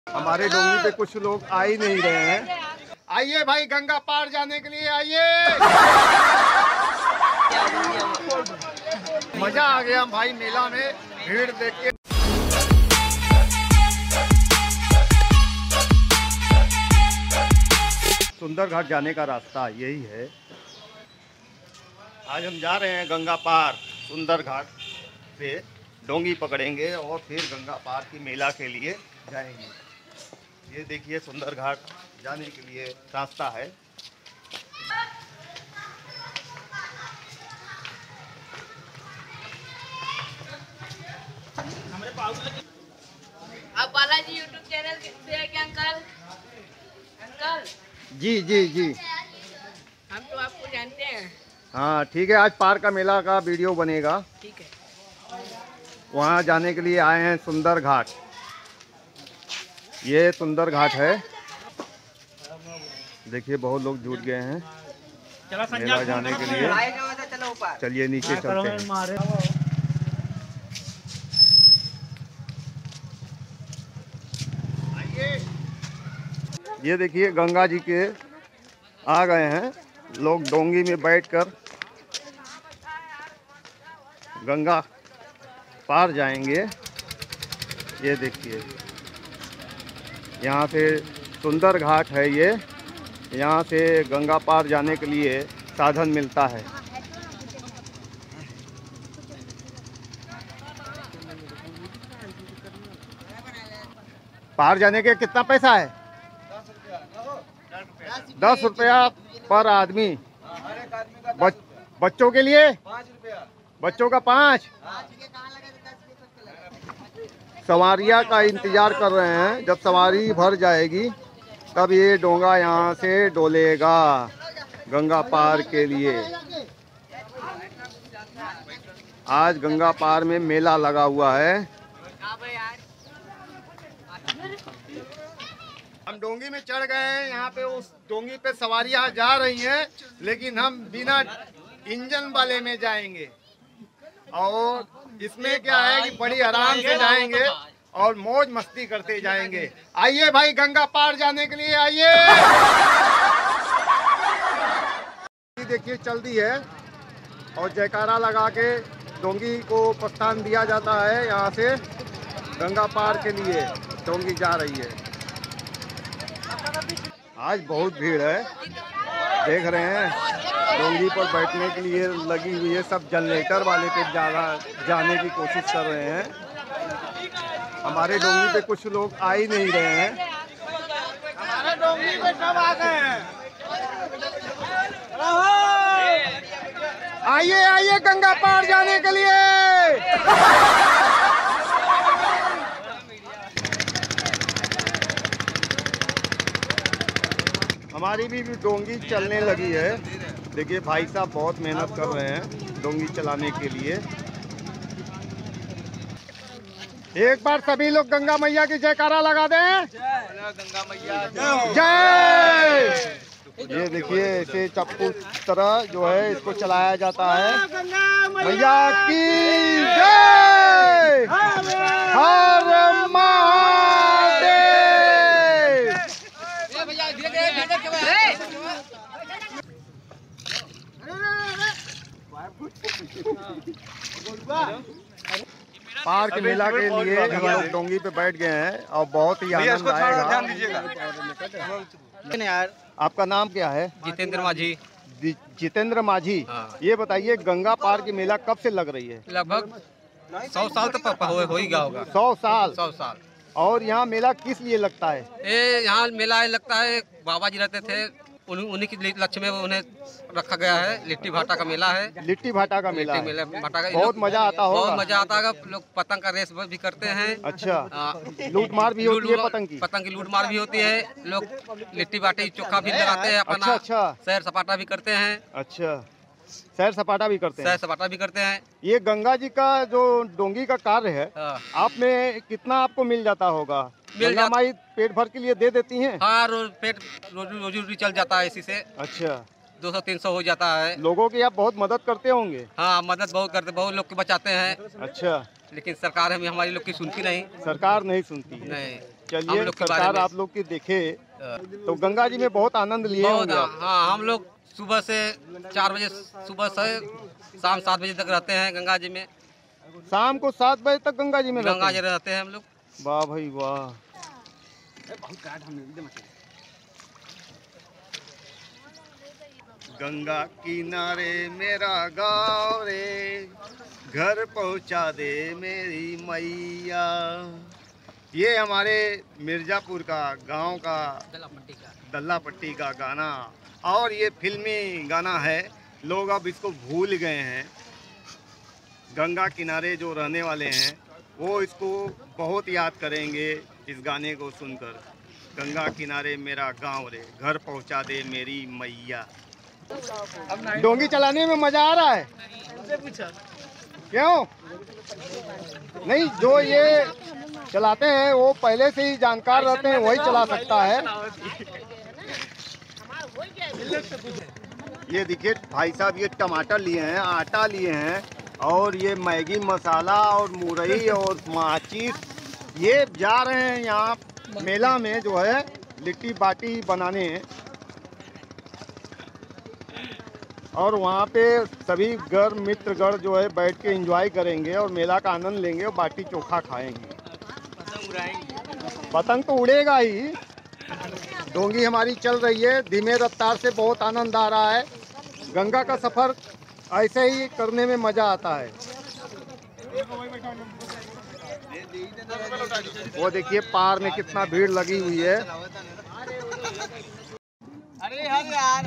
हमारे डोंगी पे कुछ लोग आ ही नहीं रहे हैं। आइए भाई, गंगा पार जाने के लिए आइए। मजा आ गया भाई, मेला में भीड़ देख के। सुंदर घाट जाने का रास्ता यही है। आज हम जा रहे हैं गंगा पार। सुंदर घाट से डोंगी पकड़ेंगे और फिर गंगा पार की मेला के लिए जाएंगे। ये देखिए, सुंदर घाट जाने के लिए रास्ता है। आप बालाजी यूट्यूब चैनल से हैं क्या अंकल? अंकल जी जी जी, हम तो आपको जानते हैं। हाँ ठीक है, आज पार का मेला का वीडियो बनेगा। ठीक है। वहाँ जाने के लिए आए हैं सुंदर घाट। ये सुंदर घाट है। देखिए, बहुत लोग जुट गए हैं मेला जाने के लिए। चलिए नीचे चलते हैं। ये देखिए, गंगा जी के आ गए हैं लोग। डोंगी में बैठकर गंगा पार जाएंगे। ये देखिए, यहाँ से सुंदर घाट है। ये यहाँ से गंगा पार जाने के लिए साधन मिलता है। पार जाने के कितना पैसा है? 10 रुपया पर आदमी। बच्चों के लिए 5 रुपया। बच्चों का 5। सवारियाँ का इंतजार कर रहे हैं। जब सवारी भर जाएगी तब ये डोंगा यहाँ से डोलेगा गंगा पार के लिए। आज गंगा पार में मेला लगा हुआ है। हम डोंगी में चढ़ गए हैं। यहाँ पे उस डोंगी पे सवारियाँ जा रही हैं, लेकिन हम बिना इंजन वाले में जाएंगे। और इसमें क्या है कि बड़ी आराम से जाएंगे और मौज मस्ती करते जाएंगे। आइए भाई, गंगा पार जाने के लिए आइए। देखिए, चल दी है और जयकारा लगा के डोंगी को प्रस्थान दिया जाता है। यहाँ से गंगा पार के लिए डोंगी जा रही है। आज बहुत भीड़ है, देख रहे हैं। डोंगी पर बैठने के लिए लगी हुई है। सब जनरेटर वाले पे जाने की कोशिश कर रहे हैं। हमारे डोंगी पे कुछ लोग आ ही नहीं रहे हैं। हमारे डोंगी पे सब आ गए हैं। आइए आइए, गंगा पार जाने के लिए। हमारी भी डोंगी चलने लगी है। देखिए, भाई साहब बहुत मेहनत कर रहे हैं डोंगी चलाने के लिए। एक बार सभी लोग गंगा मैया की जयकारा लगा दें। गंगा मैया जय। ये देखिए, ऐसे चप्पू तरह जो है इसको चलाया जाता है। मैया की जय। हर महादेव। पार के मेला के लिए हम लोग डोंगी पे बैठ गए हैं और बहुत ही आनंद आएगा। आपका नाम क्या है? जितेंद्र माझी। जितेंद्र माझी। हाँ। ये बताइए, गंगा पार की मेला कब से लग रही है? लगभग 100 साल तक हो ही गया होगा। 100 साल। 100 साल। और यहाँ मेला किस लिए लगता है? ये यहाँ मेला लगता है, बाबा जी रहते थे, उन्हीं की लक्ष्य में उन्हें रखा गया है। लिट्टी भाटा का मेला है। लिट्टी भाटा का मेला है। भाटा का बहुत मजा आता होगा। बहुत मजा आता है। लोग पतंग का रेस भी करते हैं। अच्छा, लूट मार भी होती है पतंग की? पतंग की लूट मार भी होती है। लोग लिट्टी बाटी चोखा भी लगाते हैं अपना। अच्छा। सैर सपाटा भी करते हैं। अच्छा, सैर सपाटा भी करते हैं। सैर सपाटा भी करते हैं। ये गंगा जी का जो डोंगी का कार्य है, आप में कितना आपको मिल जाता होगा? गंगा माई पेट भर के लिए दे देती हैं? हाँ, रोजी रोटी चल जाता है इसी से। अच्छा, 200-300 हो जाता है। लोगों की आप बहुत मदद करते होंगे? हाँ, मदद बहुत करते, बहुत लोग के बचाते हैं। अच्छा, लेकिन सरकार हमें हमारी लोग की सुनती नहीं। सरकार नहीं सुनती है। नहीं। चलिए लोग के सरकार बारे में। आप लोग की देखे तो गंगा जी में बहुत आनंद लिए बहुत होंगे आप। हाँ, हम लोग सुबह से 4 बजे सुबह से शाम 7 बजे तक रहते हैं गंगा जी में। शाम को 7 बजे तक गंगा जी में रहते गंगा जी हैं। रहते हैं हम लोग। वाह भाई वाह। गंगा किनारे मेरा गाँव रे, घर पहुँचा दे मेरी मैया। ये हमारे मिर्जापुर का गांव का दल्लापट्टी का गाना, और ये फिल्मी गाना है। लोग अब इसको भूल गए हैं। गंगा किनारे जो रहने वाले हैं वो इसको बहुत याद करेंगे इस गाने को सुनकर। गंगा किनारे मेरा गांव रे, घर पहुंचा दे मेरी मैया। डोंगी चलाने में मजा आ रहा है? क्यों नहीं? जो ये चलाते हैं वो पहले से ही जानकार रहते हैं, वही चला सकता है। ये देखिए भाई साहब, ये टमाटर लिए हैं, आटा लिए हैं, और ये मैगी मसाला और मुरई और माचिस, ये जा रहे हैं यहाँ मेला में जो है लिट्टी बाटी बनाने। और वहाँ पे सभी गढ़ मित्रगढ़ जो है बैठ के एंजॉय करेंगे और मेला का आनंद लेंगे और बाटी चोखा खाएंगे। पतंग तो उड़ेगा ही। डोंगी हमारी चल रही है धीमे रफ्तार से, बहुत आनंद आ रहा है। गंगा का सफर ऐसे ही करने में मजा आता है। वो देखिए पार में कितना भीड़ लगी हुई है। अरे यार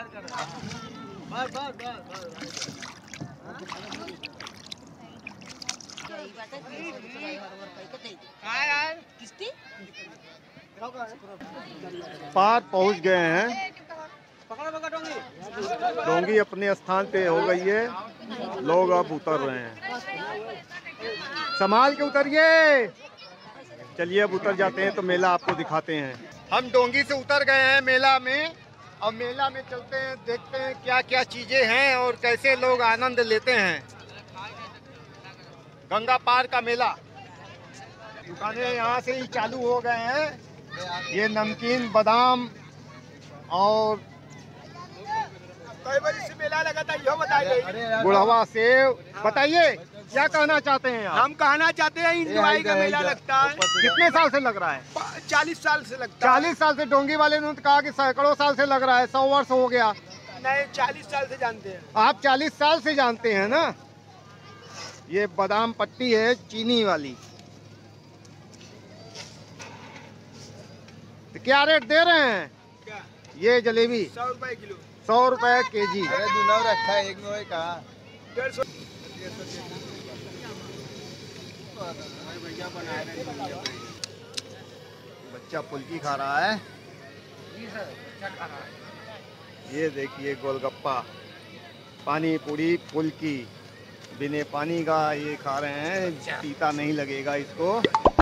पार पहुंच गए हैं। डोंगी अपने स्थान पे हो गई है, लोग अब उतर रहे हैं। संभाल के उतरिए। चलिए अब उतर जाते हैं तो मेला आपको दिखाते हैं। हम डोंगी से उतर गए हैं मेला में। अब मेला में चलते हैं, देखते हैं क्या क्या चीजें हैं और कैसे लोग आनंद लेते हैं। गंगा पार का मेला, दुकानें यहाँ से ही चालू हो गए हैं। ये नमकीन, बादाम और मेला लगा था, यो बताइए। गुड़हवा सेव। बताइए क्या कहना चाहते हैं आप? हम कहना चाहते हैं इंजॉय का मेला लगता है। कितने साल से लग रहा है? 40 साल से लगता है। 40 साल से। डोंगी वाले ने तो कहा कि सैकड़ों साल से लग रहा है, 100 वर्ष हो गया। नहीं, 40 साल से जानते हैं। आप 40 साल से जानते हैं ना। ये बादाम पट्टी है चीनी वाली। तो क्या रेट दे रहे हैं? क्या? ये जलेबी 100 रुपए किलो। 100 रुपए केजी। अरे दुनाव रखा है, एक में कहा 150। बच्चा फुल्की खा रहा है। ये देखिए गोलगप्पा, पानी पूरी, फुल्की बिना पानी का ये खा रहे हैं। तीता नहीं लगेगा इसको।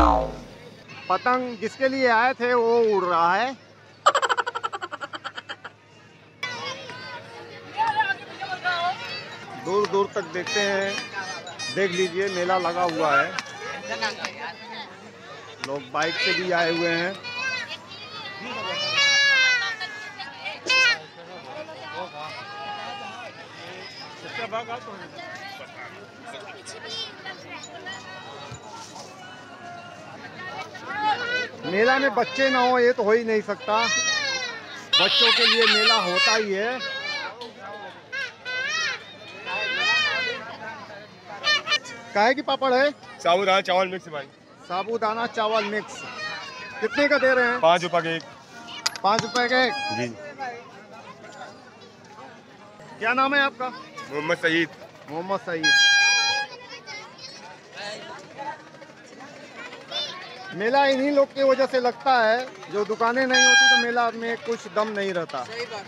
पतंग जिसके लिए आए थे वो उड़ रहा है। दूर दूर तक देखते हैं। देख लीजिए मेला लगा हुआ है। लोग बाइक से भी आए हुए हैं। मेला में बच्चे ना हो ये तो हो ही नहीं सकता। बच्चों के लिए मेला होता ही है। काहे की पापड़ है? साबूदाना चावल मिक्स भाई। साबूदाना चावल मिक्स कितने का दे रहे हैं? 5 रुपए के एक। 5 रुपए का एक जी। क्या नाम है आपका? मोहम्मद सईद। मोहम्मद सईद। मेला इन्हीं लोग की वजह से लगता है। जो दुकानें नहीं होती तो मेला में कुछ दम नहीं रहता।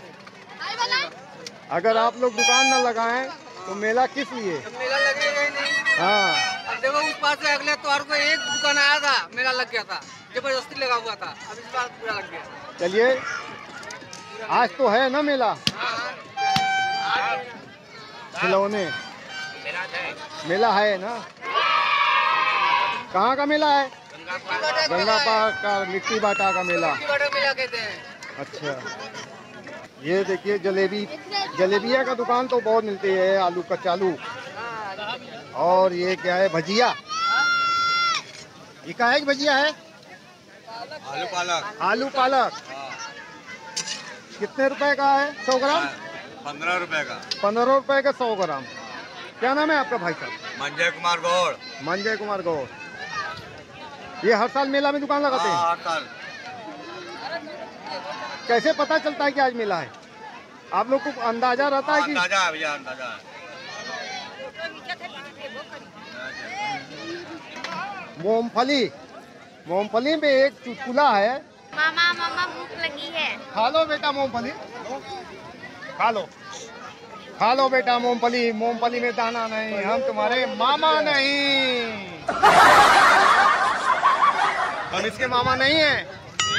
अगर आप लोग दुकान न लगाएं तो मेला किस लिए? मेला लगेगा ही नहीं। हाँ, अब देखो उस पास से अगले त्योहार को एक दुकान आया था, मेला लग गया था, जबरदस्ती लगा हुआ था। अब इस बार पूरा लग गया। चलिए आज तो है ना मेला। खिलौने मेला है ना। कहाँ का मेला है? गंगा पार का लिट्टी बाटा का मेला। मेला कहते हैं। अच्छा, ये देखिए जलेबी, जलेबिया का दुकान तो बहुत मिलती है, आलू कचालू। और ये क्या है, भजिया। ये क्या है, भजिया है? आलू पालक। आलू पालक कितने रुपए का है? 100 ग्राम? 15 रुपए का। 15 रुपए का 100 ग्राम। क्या नाम है आपका भाई साहब? मंजय कुमार गौड़। मंजय कुमार गौड़। ये हर साल मेला में दुकान लगाते हैं? हर साल। कैसे पता चलता है कि आज मेला है? आप लोग को अंदाजा रहता है कि? अंदाजा है भैया, अंदाजा है। मूंगफली, मूंगफली में एक चुटकुला है। मामा मामा भूख लगी है। खा लो बेटा मूंगफली, खा लो, खा लो बेटा मूंगफली, मूंगफली में दाना नहीं, हम तुम्हारे मामा नहीं। हम इसके मामा नहीं हैं।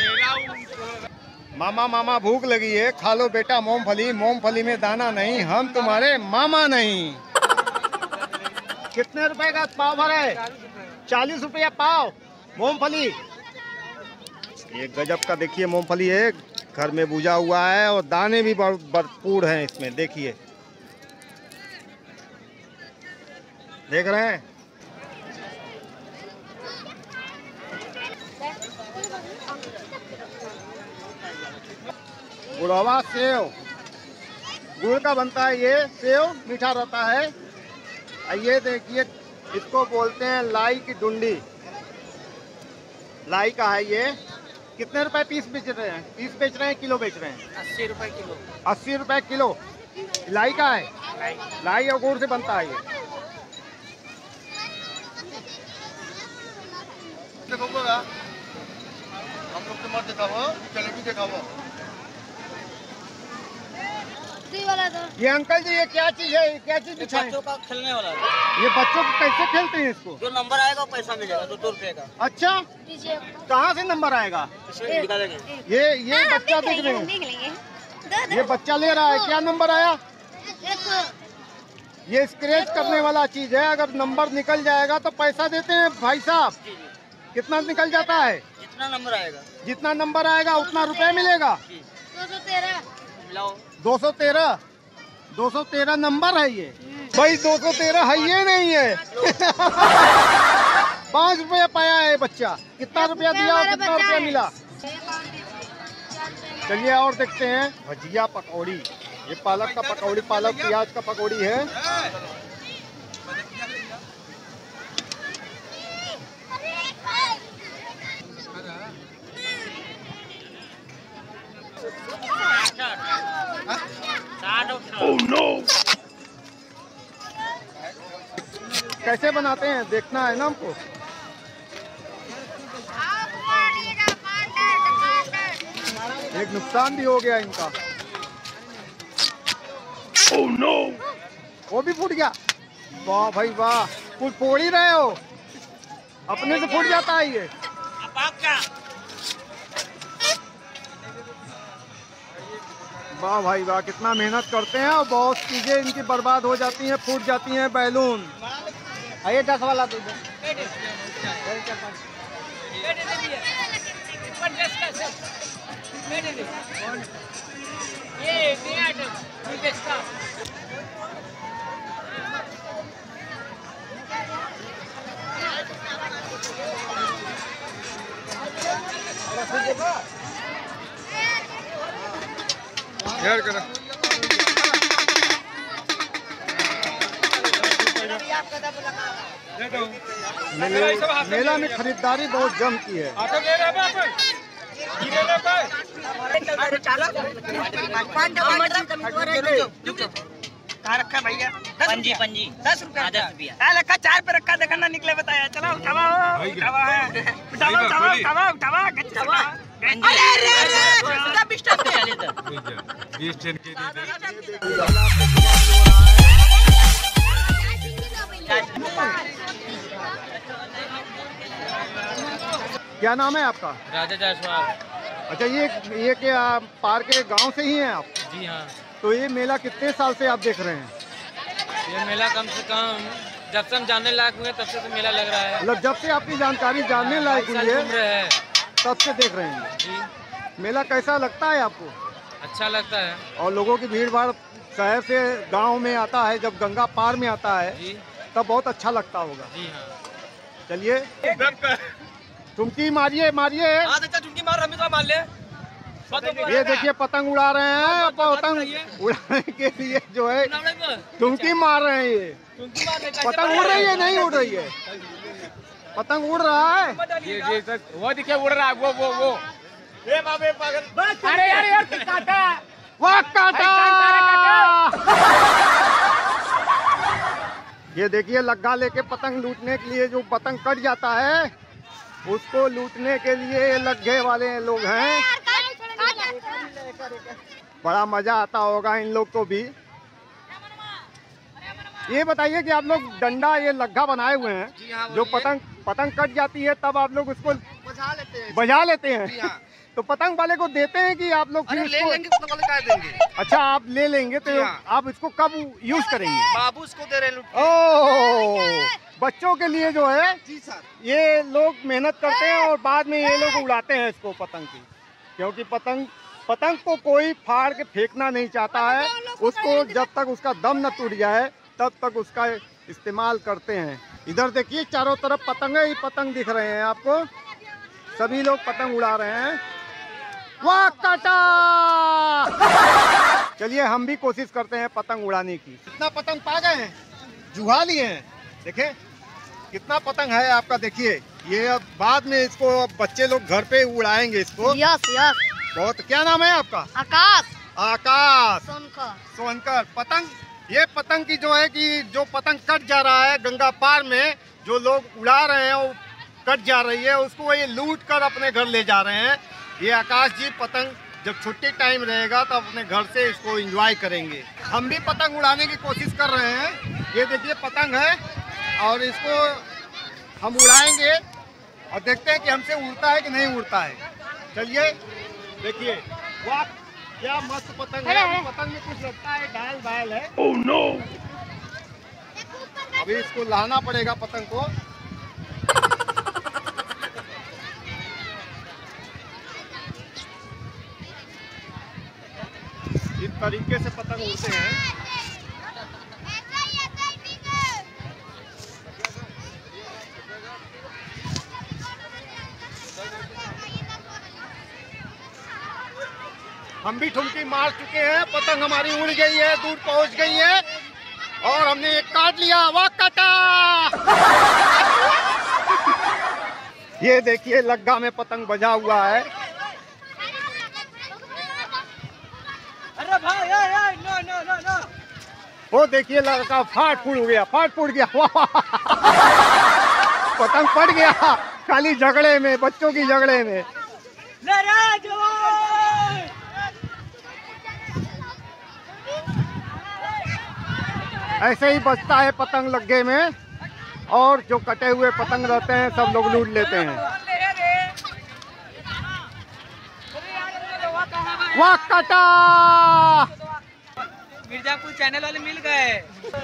मामा मामा भूख लगी है, खा लो बेटा मूंगफली, मूंगफली में दाना नहीं, हम तुम्हारे मामा नहीं। कितने रुपए का पाव भरा है? 40 रुपया पाव मूंगफली। ये गजब का देखिए मूंगफली है, घर में भुजा हुआ है और दाने भी भरपूर हैं इसमें। देखिए, देख रहे हैं? गुड़वा सेव, गुड़ का बनता है ये सेव, मीठा रहता है। ये देखिए, इसको बोलते हैं लाई की डुंडी। लाई का है ये। कितने रुपए पीस बेच रहे हैं? पीस बेच रहे हैं, किलो बेच रहे हैं? 80 रुपए किलो। 80 रुपए किलो। लाई का है? लाई और गुड़ से बनता है ये। हम लोग तो मत दिखाओ, जलेबी दिखाओ। ये अंकल जी, ये क्या चीज है? क्या चीज बिछाए? बच्चों का खेलने वाला। ये बच्चों को कैसे खेलते हैं इसको? जो नंबर आएगा पैसा मिलेगा, 2 रुपए का। अच्छा, कहाँ से नंबर आएगा? निकालेंगे। ये बच्चा देख रहे हैं, ये बच्चा ले रहा है। क्या नंबर आया? ये स्क्रैच करने वाला चीज है, अगर नंबर निकल जाएगा तो पैसा देते हैं भाई साहब। कितना निकल जाता है? जितना नंबर आएगा। जितना नंबर आएगा उतना रुपए मिलेगा। 213 213 नंबर है ये भाई। 213 है ये नहीं है। 5 रुपया पाया है बच्चा। कितना रुपया दिया और कितना रुपया मिला? चलिए और देखते हैं। भजिया पकौड़ी, ये पालक का पकौड़ी, पालक प्याज का पकौड़ी है। Oh, no! कैसे बनाते हैं देखना है ना हमको। एक नुकसान भी हो गया इनका। Oh, no! वो भी फूट गया। वाह भाई वाह, कुछ फोड़ ही रहे हो, अपने से फूट जाता है ये। वाह भाई वाह, कितना मेहनत करते हैं और बहुत चीजें इनकी बर्बाद हो जाती हैं, फूट जाती हैं। बैलून आइए 10 वाला दे दो। यार करा मेला में खरीदारी बहुत जम की है। कहाँ रखा भैया? पंजी 10 रुपया। 10 रुपया। क्या रखा? 4 पे रखा, देखना निकले बताया। चलो उठावा उठावा। अरे 20 टन चले तो 20 टन के क्या नाम है आपका? राजा जायसवाल। अच्छा, ये क्या पार के गांव से ही हैं आप? जी हाँ। तो ये मेला कितने साल से आप देख रहे हैं? ये मेला कम से कम जब से हम जानने लायक हुए तब से तो मेला लग रहा है। मतलब जब से आपकी जानकारी जानने लायक हुई है घूम रहे हैं तब से देख रहे हैं जी। मेला। कैसा लगता है आपको? अच्छा लगता है और लोगों की भीड़ भाड़ शहर से गांव में आता है, जब गंगा पार में आता है जी। तब बहुत अच्छा लगता होगा। जी हाँ। चलिए ठुमकी मारिए मारिए। चुटकी मार, हम तो मान ले। ये देखिए पतंग उड़ा रहे हैं। पतंग उड़ाने के लिए जो है ठुमकी मार रहे हैं। ये पतंग उड़ रही है नहीं उड़ रही है? पतंग उड़ रहा है। वो देखिए उड़ रहा है वो। अरे यार काटा, वाह काटा। ये देखिए लग्गा लेके पतंग लूटने के लिए, जो पतंग कट जाता है उसको लूटने के लिए लग्गे वाले लोग हैं। बड़ा मजा आता होगा इन लोग को भी। ये बताइए कि आप लोग डंडा ये लग्गा बनाए हुए हैं, जो पतंग कट जाती है तब आप लोग उसको बजा लेते हैं। तो पतंग वाले को देते हैं कि आप लोग फिर ले लेंगे, पतंग वाले क्या देंगे? अच्छा आप ले लेंगे तो आप इसको कब यूज करेंगे? बाबू उसको दे रहे हैं। ओह, बच्चों के लिए जो है जी सर, ये लोग मेहनत करते हैं और बाद में ये लोग उड़ाते हैं इसको पतंग की। क्योंकि पतंग को कोई फाड़ के फेंकना नहीं चाहता है, उसको जब तक उसका दम न टूट जाए तब तक उसका इस्तेमाल करते हैं। इधर देखिए चारों तरफ पतंग ही पतंग दिख रहे हैं आपको। सभी लोग पतंग उड़ा रहे हैं। वाह काटा। चलिए हम भी कोशिश करते हैं पतंग उड़ाने की। कितना पतंग पा गए हैं, जुहा लिए हैं। देखें कितना पतंग है आपका। देखिए ये अब बाद में इसको बच्चे लोग घर पे उड़ाएंगे इसको। Yes yes. बहुत। क्या नाम है आपका? आकाश। आकाश सोनकर। ये पतंग की जो है कि जो पतंग कट जा रहा है गंगा पार में, जो लोग उड़ा रहे हैं वो कट जा रही है, उसको ये लूट कर अपने घर ले जा रहे हैं। ये आकाश जी पतंग जब छुट्टी टाइम रहेगा तो अपने घर से इसको एंजॉय करेंगे। हम भी पतंग उड़ाने की कोशिश कर रहे हैं। ये देखिए पतंग है और इसको हम उड़ाएंगे और देखते हैं कि हमसे उड़ता है कि नहीं उड़ता है। चलिए देखिए, वाह क्या मस्त पतंग है। पतंग में कुछ लगता है घायल घायल है। Oh no. अभी इसको लाना पड़ेगा पतंग को। इस तरीके से पतंग उड़ते हैं। हम भी ठुमकी मार चुके हैं। पतंग हमारी उड़ गई है, दूर पहुंच गई है और हमने एक काट लिया। वाह काटा। ये देखिए लग्गा में पतंग बजा हुआ है। अरे भाई नो। वो देखिए लड़का फाट फूट गया। पतंग पड़ गया खाली झगड़े में, बच्चों की झगड़े में। ऐसे ही बचता है पतंग लग्गे में और जो कटे हुए पतंग रहते हैं सब लोग लूट लेते हैं। वाह काटा। मिर्जापुर चैनल वाले मिल गए।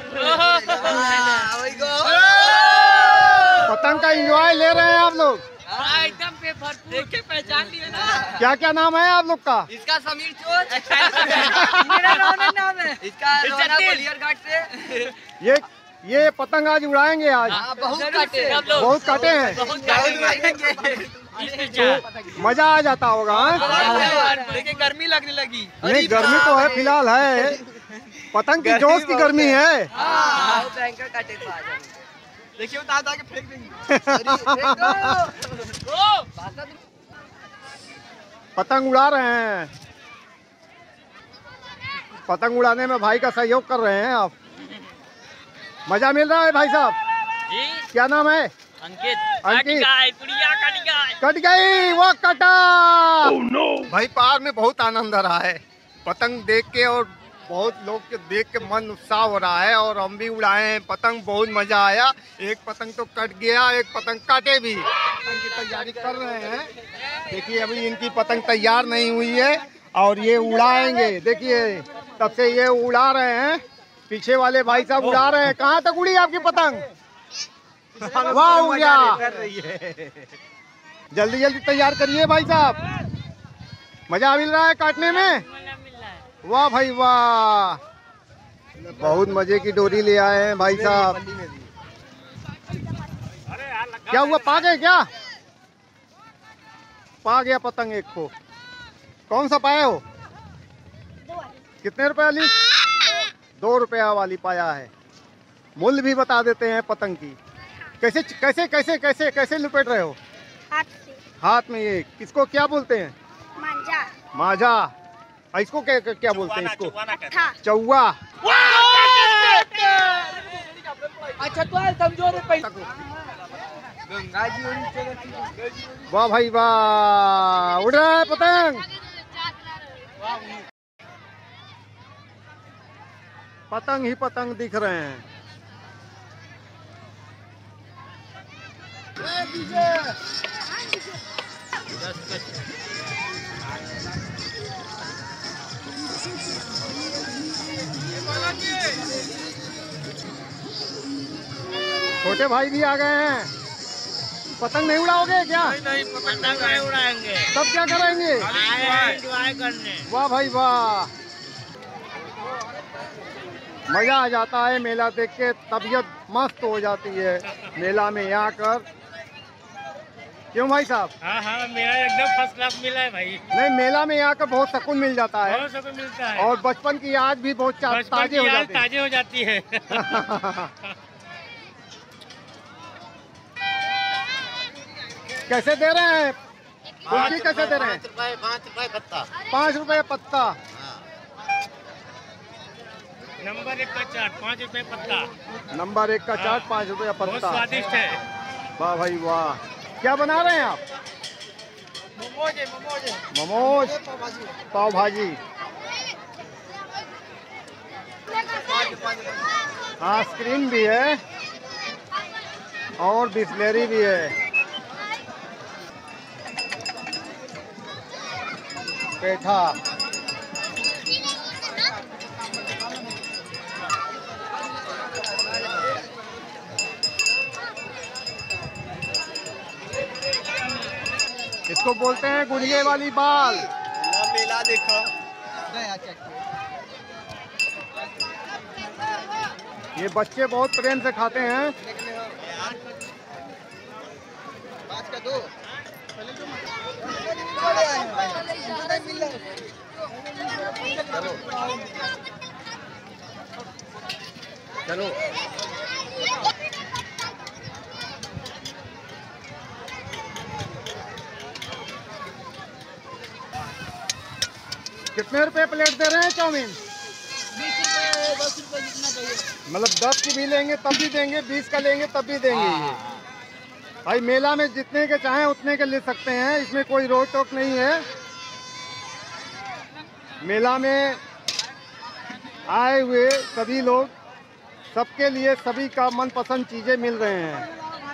पतंग का एंजॉय ले रहे हैं आप लोग। एकदम पे देख के पहचान लिए ना। क्या क्या नाम है आप लोग का? इसका समीर चोर। मेरा नाम है। इसका गोलियर घाट से। ये पतंग आज उड़ाएंगे आज। बहुत काटे हैं। तो मजा आ जाता होगा। देखिए गर्मी लगने लगी। नहीं गर्मी तो है, फिलहाल है। पतंग की जोश की गर्मी है। भयंकर काटे तो आ जाएंगे। देखिए उतार के फेंक देंगे। पतंग उड़ा रहे हैं। पतंग उड़ाने में भाई का सहयोग कर रहे हैं आप। मजा मिल रहा है भाई साहब जी। क्या नाम है? अंकित। कट गई वो कटा। भाई पार में बहुत आनंद आ रहा है पतंग देख के और बहुत लोग के देख के मन उत्साह हो रहा है और हम भी उड़ाए हैं पतंग। बहुत मजा आया। एक पतंग तो कट गया, एक पतंग काटे भी। पतंग की तैयारी कर रहे हैं। देखिए अभी इनकी पतंग तैयार नहीं हुई है और ये उड़ाएंगे। देखिए तब से ये उड़ा रहे हैं। पीछे वाले भाई साहब उड़ा रहे हैं। कहाँ तक उड़ी आपकी पतंग? वाह हो गया। जल्दी जल्दी तैयार करिए भाई साहब, मजा मिल रहा है काटने में। वाह भाई वाह, बहुत मजे की डोरी ले आए हैं भाई साहब। क्या हुआ, पा गए क्या? पा गया पतंग एक को। कौन सा पाए हो? कितने रुपए वाली? 2 रुपया वाली पाया है। मूल्य भी बता देते हैं पतंग की। कैसे कैसे कैसे कैसे कैसे लुपेट रहे हो? हाथ से। हाथ में। ये किसको क्या बोलते हैं? मांझा। मांझा। और इसको क्या क्या बोलते हैं? इसको अट्ठा। चौवा। अच्छा तो समझो रे पैसा वाह भाई वाह, उड़ रहा है पतंग। पतंग ही पतंग दिख रहे हैं। छोटे भाई भी आ गए हैं। पतंग नहीं उड़ाओगे क्या? नहीं पतंग नहीं उड़ाएंगे। तब क्या करेंगे? एंजॉय करने। वाह भाई वाह, मजा आ जाता है मेला देख के, तबीयत मस्त हो जाती है मेला में आकर। क्यों भाई साहब? हाँ हाँ, मेरा एकदम फर्स्ट क्लास मिला है भाई। नहीं, मेला में आकर बहुत सुकून मिल जाता है। बहुत सुकून मिलता है और बचपन की याद भी बहुत ताजे हो जाती है। ताजे हो जाती है। कैसे दे रहे हैं फुल्की? कैसे दे रहे हैं? 5 रुपए पत्ता। 5 रुपए पत्ता। नंबर 1 का चाट 5 रुपए पत्ता। नंबर 1 का चाट 5 रुपया बहुत पत्ता। स्वादिष्ट है। वाह भाई वाह, क्या बना रहे हैं आप? मोमोज, पाव भाजी। आइसक्रीम भी है और बिस्लेरी भी है। पेठा। इसको बोलते हैं गुड़िये वाली बाल। मेला देखो। ये बच्चे बहुत प्रेम से खाते हैं। चलो कितने रुपए प्लेट दे रहे हैं चाउमीन? 20 रुपए 10 रुपए जितना चाहिए। मतलब 10 की भी लेंगे तब भी देंगे, 20 का लेंगे तब भी देंगे। ये भाई मेला में जितने के चाहें उतने के ले सकते हैं, इसमें कोई रोक टोक नहीं है। मेला में आए हुए सभी लोग, सबके लिए सभी का मनपसंद चीजें मिल रहे हैं।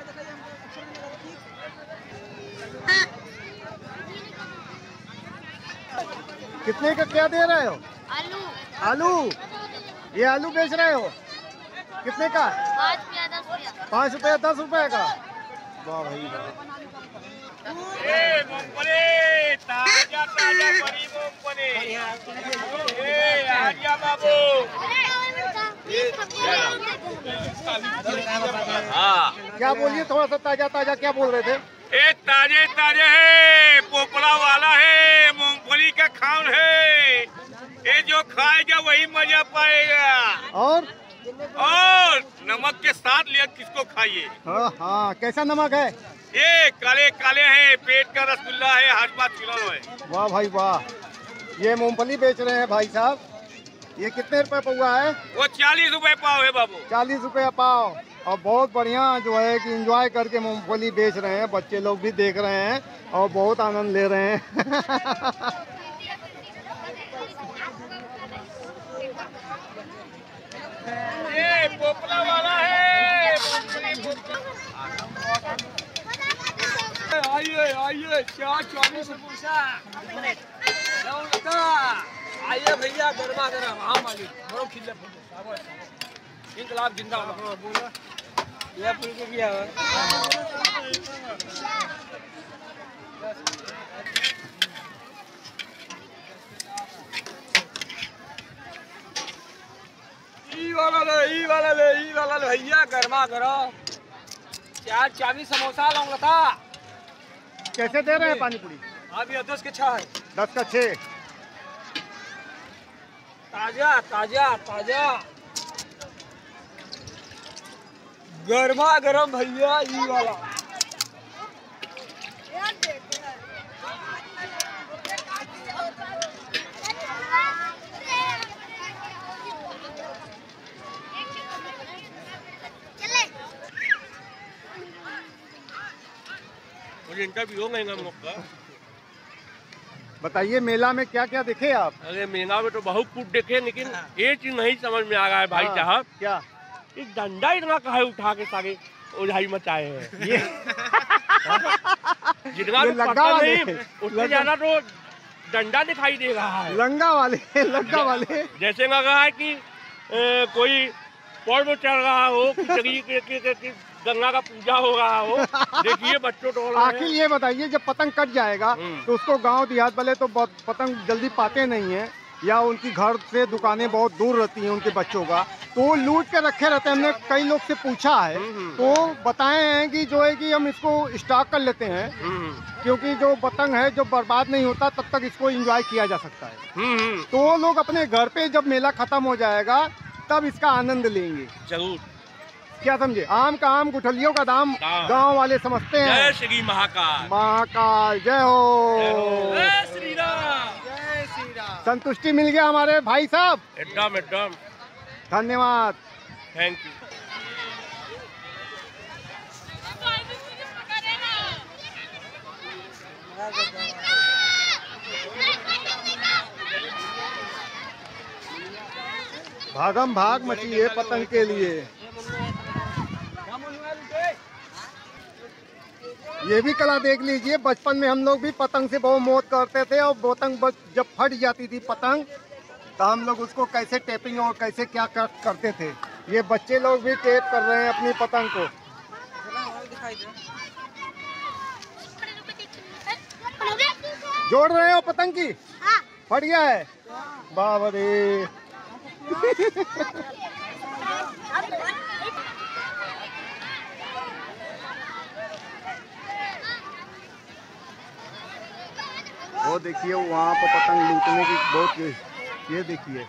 कितने का क्या दे रहे हो? आलू। आलू? ये आलू बेच रहे हो? कितने का? 5 रुपया 10 रुपया। 5 रुपया 10 रुपए का। वाह भाई वाह। मूंगफली ताजा ताजा बड़ी मूंगफली। आजा बाबू। हाँ, क्या बोलिए, थोड़ा सा ताजा ताजा क्या बोल रहे थे? ये ताजे ताजे है, पोपड़ा वाला है, मूंगफली का खान है। ये जो खाएगा वही मजा पाएगा। और नमक के साथ लिया किसको खाइए। हाँ हाँ, कैसा नमक है? ये काले काले है, पेट का रसगुल्ला है, हर बात खिलाओ है। वाह भाई वाह, ये मूंगफली बेच रहे हैं भाई साहब। ये कितने रुपए पौवा है? वो 40 रुपए पाव है बाबू। 40 रुपया पाव। और बहुत बढ़िया जो है कि एंजॉय करके मूंगफली बेच रहे हैं, बच्चे लोग भी देख रहे हैं और बहुत आनंद ले रहे हैं। ये पोपला वाला है। आइए आइए, क्या 40 रुपया। आइए भैया, गरमा गरम। हाँ मालिक, बड़ो खिले इंकलाब जिंदाबाद। ये फुल के किया हुआ ई वाला ले भैया गर्मा गरम 4 चाबी समोसा लौंगा था। कैसे दे रहे हैं पानी पूरी? अभी 10 के 6 है। 10 का 6। ताजा ताजा ताजा गर्मा गरम भैया ई वाला। इंटरव्यू महंगा मौका। बताइए मेला में क्या क्या देखे आप? अरे मेला में तो बहुत कुछ देखे, लेकिन एक चीज नहीं समझ में आ रहा है भाई साहब। क्या? इस डंडा इतना कहा उठा के सारे उड़ाई मचाए हैं। ये जितना तो पता नहीं उससे ज्यादा तो डंडा दिखाई दे रहा है। लंगा वाले जैसे लग रहा है कि कोई पर्व चल रहा हो, खिचड़ी गंगा का पूजा हो रहा हो। देखिए बच्चों तो आखिर ये बताइए, जब पतंग कट जाएगा तो उसको गांव देहात वाले तो पतंग जल्दी पाते नहीं है, या उनकी घर से दुकानें बहुत दूर रहती हैं उनके बच्चों का, तो वो लूट के रखे रहते हैं। हमने कई लोग से पूछा है तो बताए हैं कि जो है कि हम इसको स्टॉक कर लेते हैं, क्योंकि जो पतंग है जो बर्बाद नहीं होता तब तक इसको एंजॉय किया जा सकता है। तो वो लोग अपने घर पे जब मेला खत्म हो जाएगा तब इसका आनंद लेंगे। जरूर। क्या समझे? आम का आम गुठलियों का दाम गांव वाले समझते हैं। जय श्री महाकाल। महाकाल जय हो। जय श्री राम। जय श्री राम। संतुष्टि मिल गया हमारे भाई साहब? एकदम एकदम। धन्यवाद। Thank you. भागम भाग मची है पतंग के लिए। ये भी कला देख लीजिए, बचपन में हम लोग भी पतंग से बहुत मौत करते थे, और पतंग जब फट जाती थी पतंग तो हम लोग उसको कैसे टेपिंग और कैसे क्या करते थे। ये बच्चे लोग भी टेप कर रहे हैं अपनी पतंग को। जोड़ रहे हो पतंग की? फट गया है? बाबा रे। वो देखिए वहाँ पर पतंग लूटने की बहुत, ये देखिए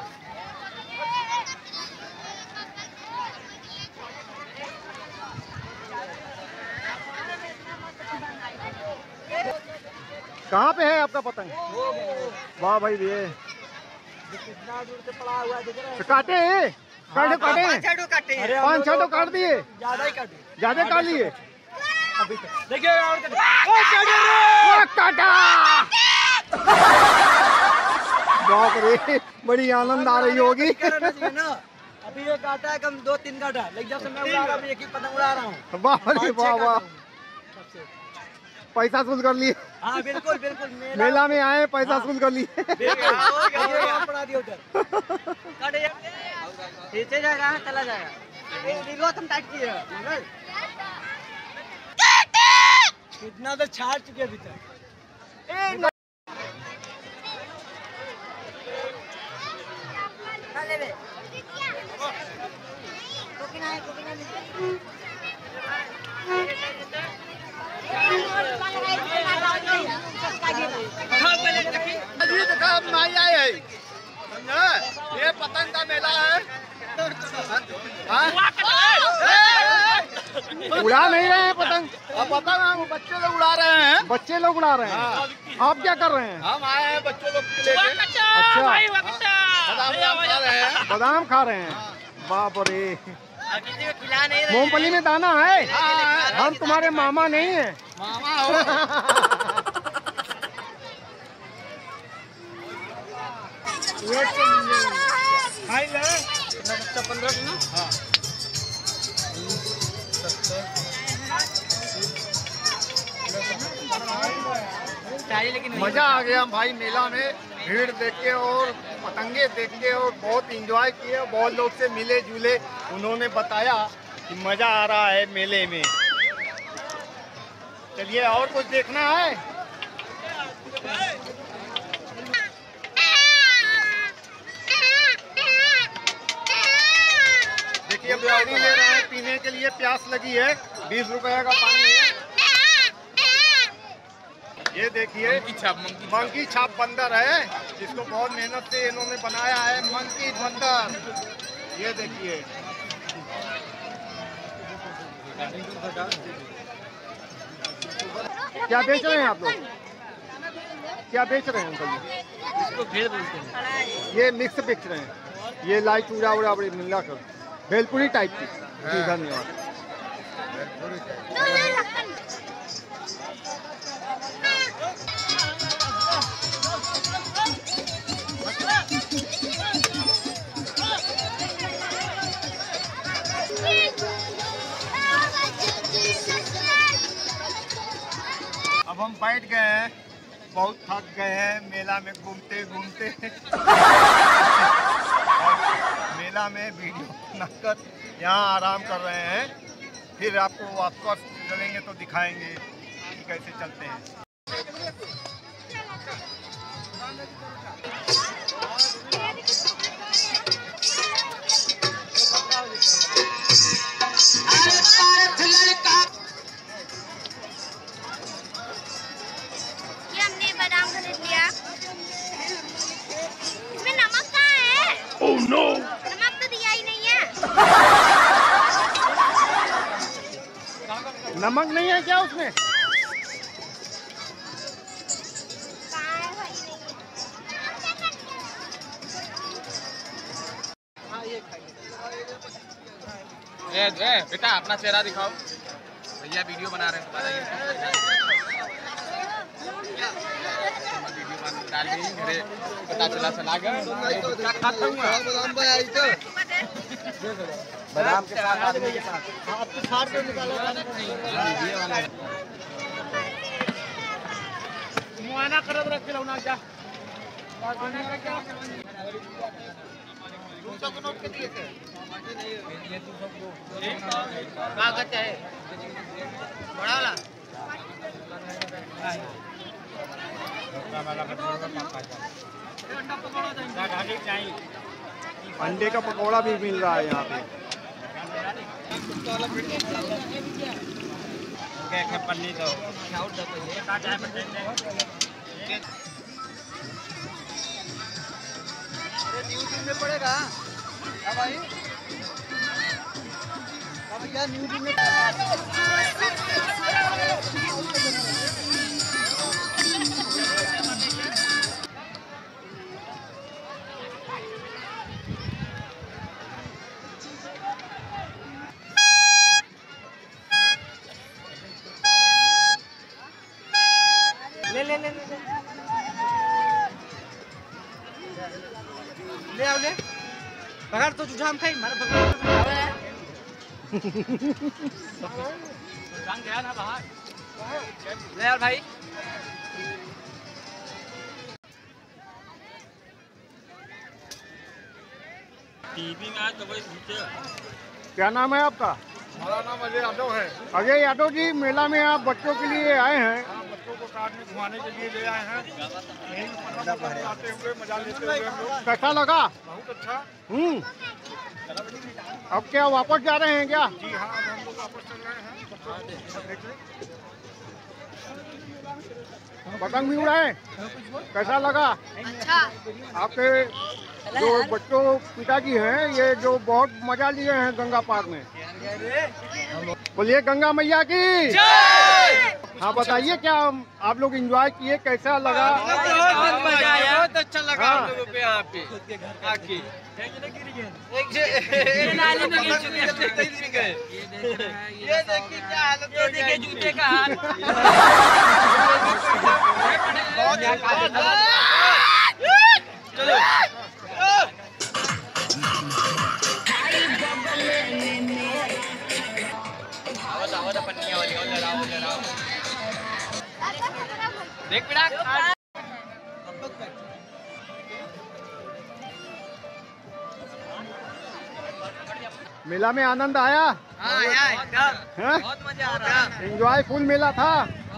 कहाँ पे है आपका पतंग? वाह भाई ये कितना दूर से पड़ा हुआ है दिख रहा है। काटे हैं? काटे 5-6 काट दिए। ज्यादा ही काटे। ज्यादा काट लिए। देखिए काटा। बाप रे, बड़ी आनंद आ रही होगी। अभी ये काटा है कम 2-3 काटा, लेकिन जब से मैं उड़ा रहा हूँ एक ही पतंग उड़ा रहा हूँ। वाह रे वाह वाह। पैसा वसूल कर लिए। हाँ बिल्कुल बिल्कुल। मेला में आए, पैसा वसूल कर लिए। पड़ा दिया उधर। पीछे जाएगा, चला जाएगा। तुम टाइट किए कितना तो छाड़ चुके अभी तक। ये पतंग का मेला है। उड़ा नहीं रहे हैं पतंग। पतंग हम बच्चे लोग उड़ा रहे हैं। बच्चे लोग उड़ा रहे हैं। आप क्या कर रहे हैं? हम आए हैं बच्चों लोग के लेके। अच्छा, बादाम खा रहे हैं। बाप रे, मूंगफली में दाना है। हम तुम्हारे मामा नहीं है। मामा हो। मजा आ गया भाई मेला में, भीड़ देख के और पतंगे देख के, और बहुत एंजॉय किए। बहुत लोग से मिले जुले, उन्होंने बताया कि मजा आ रहा है मेले में। चलिए और कुछ देखना है। देखिए पानी ले रहे हैं पीने के लिए, प्यास लगी है। 20 रुपए का पानी है। ये देखिए मंकी छाप बंदर है, इसको बहुत मेहनत से इन्होंने बनाया है। मंकी बंदर, ये देखिए। क्या बेच रहे हैं आप लोग? क्या बेच रहे हैं अंकल? इसको भेल बोलते हैं। ये मिक्स बेच रहे हैं। ये लाई चूड़ा उड़ा बड़ी मिला कर भेलपुरी टाइप की। जी धन्यवाद। अब हम बैठ गए हैं, बहुत थक गए हैं मेला में घूमते घूमते। मेला में वीडियो बनाकर यहाँ आराम कर रहे हैं। फिर आपको वापस चलेंगे तो दिखाएंगे कि कैसे चलते हैं। ये हमने बादाम खरीद लिया। इसमें नमक कहाँ है? Oh no! नमक तो दिया ही नहीं है। नमक नहीं है क्या उसमें? कहाँ है भाई? बेटा अपना चेहरा दिखाओ, भैया वीडियो बना रहे हैं। डाल दी घरे, पता चला गया बादाम के साथ, आदमी के साथ आपके साथ में निकाला मुआयना करब रख के लौना जा। कागज है बड़ा वाला। अंडे का पकौड़ा भी मिल रहा है यहाँ पे। पन्नी दो न्यूज में पड़ेगा भाई। भैया न्यूज में ले आओ ले पकड़ तो जुझाम खाई मारे जान गया ना बाहर। ले यार भाई टीवी में आज तो वही घूमते। क्या नाम है आपका? हमारा नाम अजय यादव है। अजय यादव जी, मेला में आप बच्चों के लिए आए हैं। बच्चों को कार में घुमाने के लिए ले आए हैं। यहीं आते हुए मजा लेते हुए हम लोग। कैसा लगा? बहुत अच्छा। अब क्या वापस जा रहे हैं क्या? जी हाँ, अब हम लोग वापस चल रहे हैं। पतंग भी उड़ाए? कैसा लगा? अच्छा। आपके जो बच्चों पिताजी हैं, ये जो बहुत मजा लिए हैं गंगा पार में। बोलिए गंगा मैया की। हाँ बताइए, क्या आप लोग एंजॉय किए? कैसा लगा? बहुत मजा आया, बहुत अच्छा लगा हाँ। हम लोगों पे यहाँ पे आके। ये देखिए क्या हालत, ये देखिए जूते का हाल। चलो देख बेटा मेला में आनंद आया? बहुत मजा आ रहा है। एंजॉय फुल मेला था।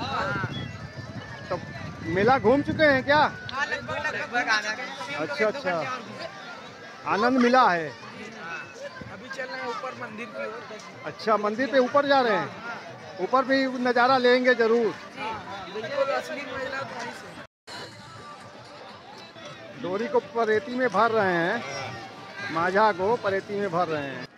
तो मेला घूम चुके हैं क्या? अच्छा अच्छा, आनंद मिला है। अभी चल रहे हैं ऊपर मंदिर की ओर। अच्छा, मंदिर पे ऊपर जा रहे हैं। ऊपर भी नज़ारा लेंगे जरूर। असली मेला तो वहीं से। डोरी को परेती में भर रहे हैं, माझा को परेती में भर रहे हैं।